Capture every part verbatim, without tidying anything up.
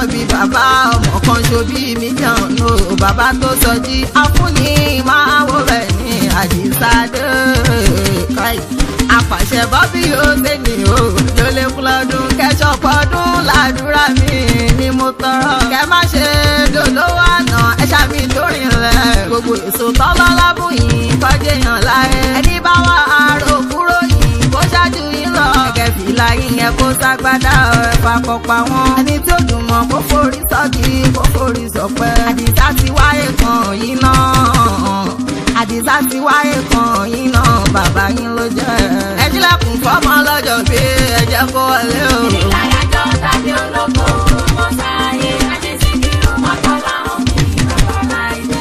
bí bàbá ọmọ kan ṣobí mi jẹun o bàbá tó sọjí afúnni máa wo bẹ́ẹ̀ ní Adisa dé káì apàṣẹ bọ́bí Oseni o ló lè kú lọ́dún kẹsọ̀pọ̀ ọdún làdúrà mi ni mo tọrọ kẹ má ṣe dolówó àná ẹ ṣàmì lórí rẹ gbogbo èso tọ́lọ́lá bùyìn kọjéèyàn láyé ẹni bá wà àrò kúrò yìí kó ṣáájú yín lọ ẹgẹ fìlà yín yẹn kó ságbádá ẹ̀fà kọpa wọn ẹni tó dùn mọ́ kó forí sọ́ọ̀kì kó forí sọ̀pẹ́ Adisa ti wáyé kan yín náà Adisa ti wáyé kan yín náà bàbá yín ló jẹ́ ẹ jílẹ̀kùn fọ́mọ lọ́jọ́ bí ẹ jẹ́ kó wọlé o. ìlàyàjọ tàbí olóko mọ sáyé Adésíkírù Omogbolahan mi bàbá láìdé.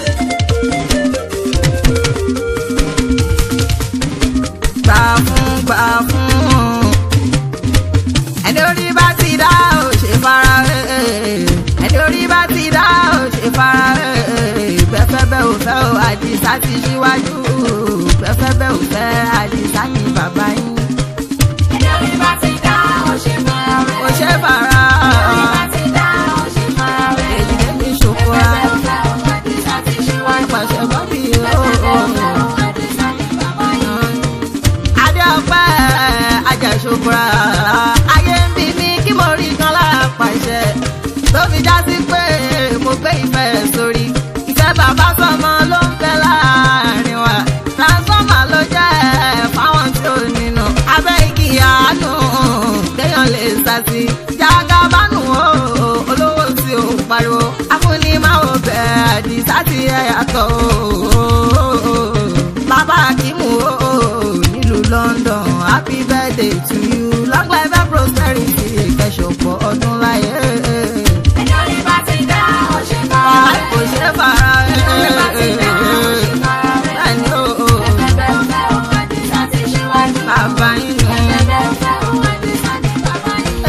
gbà fún gbà fún ẹni orí bá ti dá ò ṣe fara ẹni orí bá ti dá ò ṣe fara bẹ́fẹ́ bẹ́ ò fẹ́ o Adisa ti ṣíwájú bẹ́fẹ́ bẹ́ ò fẹ́ Adisa ni bàbá yín. ẹni orí bá ti dá ò ṣe fara rẹ̀. ò ṣe fara ẹni orí bá ti dá ò ṣe fara rẹ̀. èyí lè mi ṣòfò bẹ́fẹ́ á bẹ́ ò fẹ́ o Adisa ti ṣíwájú. pàṣẹ bọ́bí o. bẹ́fẹ́ bẹ́ ò fẹ́ o Adisa ni bàbá yín. adé ọpẹ́ ajẹsọfúnra ayé ń bí mi kí mo rí kan lára pàṣẹ tó fi já sí pé mo gbé ìfẹ́ sórí ìfẹ́ bàbá sọmọ ló ń fẹ́ láàrin wa transformer ló jẹ́ fáwọn tí ò nínú abẹ́ igi àánú téèyàn lè sá sí jágàbánú o olówó tí ò pariwo afúnni máa wò bẹ́ẹ̀ Adisa ti ẹ̀ yàtọ̀ o bàbá Akimu o nílùú London happy birthday to you long life and prosperity kẹsọ̀pọ̀ ọdún láyé. ẹni orí bá ti dá ò ṣe fara rẹ̀. kò ṣe fara ẹni orí bá ti dá ò ṣe fara rẹ̀. bẹ́ẹ̀ni o bẹ́fẹ́ bẹ́ ò fẹ́ o Adisa ti ṣíwájú. bàbá yín bẹ́fẹ́ bẹ́ ò fẹ́ o Adisa ni bàbá yín.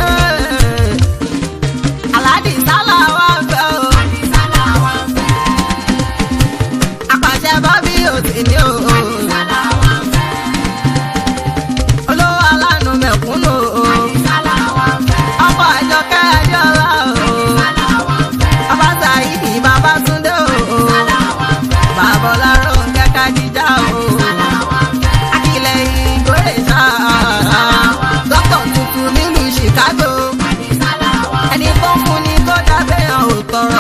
aládì sálà wà fẹ́ o Adisa làwa ń fẹ́. apàṣẹ bọ́bí Oseni o Adisa làwa ń fẹ́. olówó aláàánú mẹ̀kúnnù o Adisa làwa ń fẹ́. ọkọ̀ àjọkẹ́ adéọlá o Adisa làwa ń fẹ́. bàbá Sàídì bàbá Túndé o Adisa làwa ń fẹ́. bàbá ọlárò ń kẹ́kẹ́ jíjà o. Adisa làwa ń fẹ́. akílẹ̀yìn gbọ́dẹ̀ ṣá dọ́kítọ̀ tuntun nílùú Chicago Adisa làwa ń fẹ́. ẹni tó fún ni tó dábẹ́ hàn ò tọrọ